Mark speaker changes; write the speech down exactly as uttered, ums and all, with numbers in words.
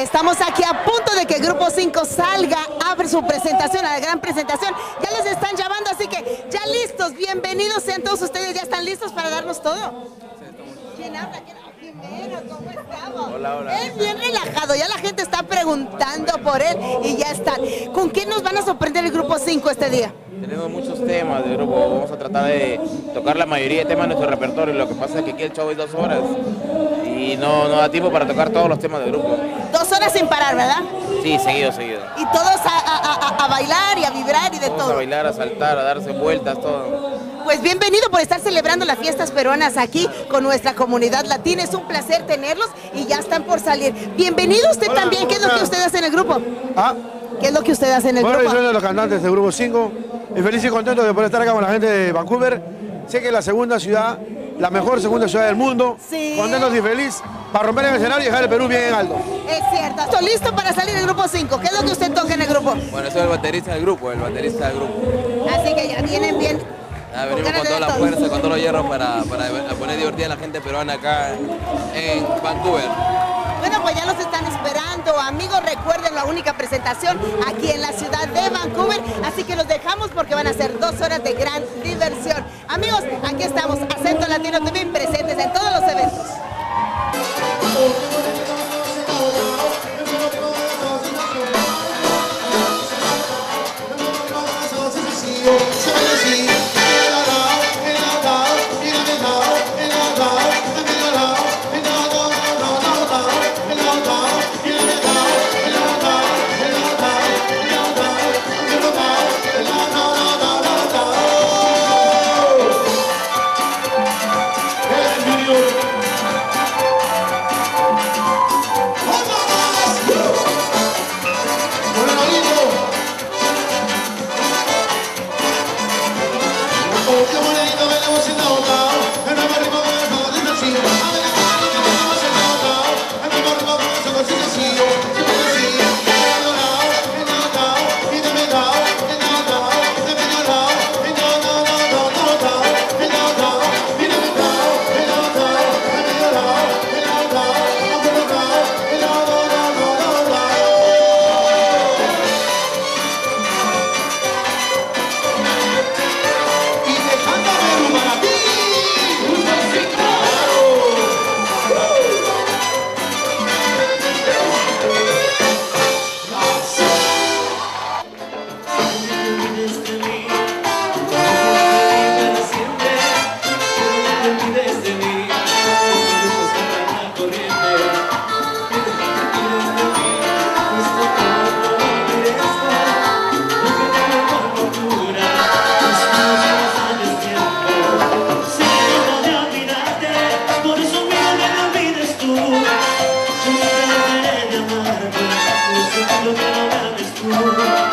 Speaker 1: Estamos aquí a punto de que Grupo cinco salga, abre su presentación, a la gran presentación. Ya les están llamando, así que ya listos, bienvenidos sean todos ustedes, ya están listos para darnos todo. ¿Quién habla? ¿Quién habla? Primero, ¿cómo estamos?
Speaker 2: Hola, hola.
Speaker 1: Él bien relajado, ya la gente está preguntando por él y ya están. ¿Con qué nos van a sorprender el Grupo cinco este día?
Speaker 2: Tenemos muchos temas de grupo, vamos a tratar de tocar la mayoría de temas de nuestro repertorio. Lo que pasa es que aquí el show es dos horas y no, no da tiempo para tocar todos los temas del grupo.
Speaker 1: Dos horas sin parar, ¿verdad?
Speaker 2: Sí, seguido, seguido.
Speaker 1: Y todos a, a, a, a bailar y a vibrar y de
Speaker 2: Vamos
Speaker 1: todo.
Speaker 2: a bailar, a saltar, a darse vueltas, todo.
Speaker 1: Pues bienvenido por estar celebrando las fiestas peruanas aquí con nuestra comunidad latina. Es un placer tenerlos y ya están por salir. Bienvenido usted
Speaker 3: Hola,
Speaker 1: también. ¿Qué es lo que usted hace en el grupo?
Speaker 3: ¿Ah?
Speaker 1: ¿Qué es lo que usted hace en el
Speaker 3: Bueno, yo
Speaker 1: grupo?
Speaker 3: soy uno de los cantantes del Grupo cinco y feliz y contento de poder estar acá con la gente de Vancouver. Sé que es la segunda ciudad, la mejor segunda ciudad del mundo.
Speaker 1: Sí.
Speaker 3: Contentos y feliz para romper el escenario y dejar el Perú bien en alto.
Speaker 1: Es cierto. ¿Estoy listo para salir del Grupo cinco? ¿Qué es lo que usted toca en el grupo?
Speaker 2: Bueno, soy el baterista del grupo, el baterista del grupo.
Speaker 1: Así que ya vienen bien.
Speaker 2: Ah, venimos con toda la fuerza, con todos los hierros para, para poner divertida a la gente peruana acá en Vancouver.
Speaker 1: Bueno, pues ya los están esperando. Amigos, recuerden la única presentación aquí en la ciudad de Vancouver. Así que los dejamos porque van a ser dos horas de gran diversión. Amigos, aquí estamos, Acento Latino T V, presentes en todos los eventos.
Speaker 4: Tú